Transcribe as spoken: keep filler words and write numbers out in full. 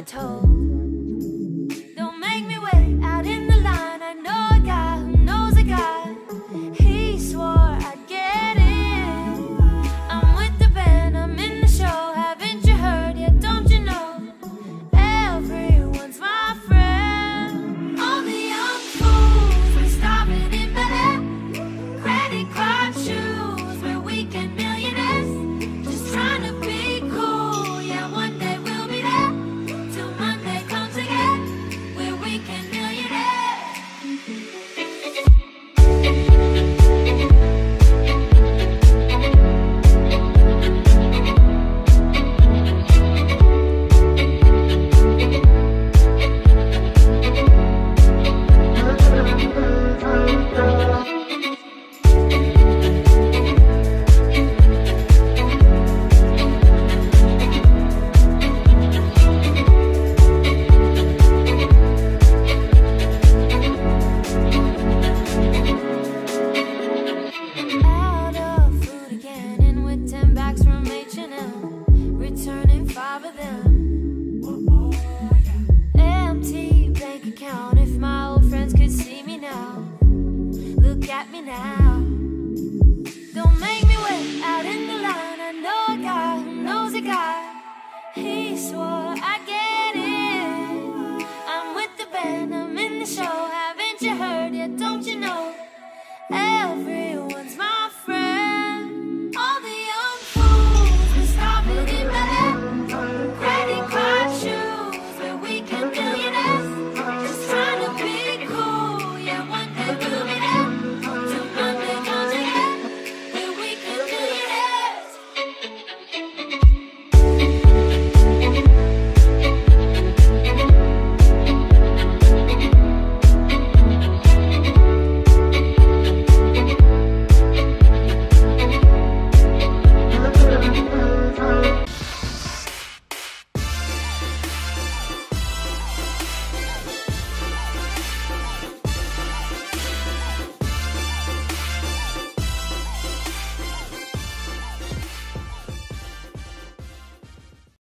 told. Don't make me wait out in the line. I know a guy who knows a guy. He swore I'd get in. I'm with the band, I'm in the show. Haven't you heard yet? Don't you know? Everyone's my friend. All the young fools, we're starving in Bel-Air. Credit card shoes, we're weekend millionaires. Just trying to be cool, yeah, one day we'll be there. Till Monday comes again, we're weekend millionaires. Out of food again, in with ten bags from H and M, returning five of them. Empty bank account, if my old friends could see me now. Look at me now. Don't make me wait out in the line. I know a guy who knows a guy. He swore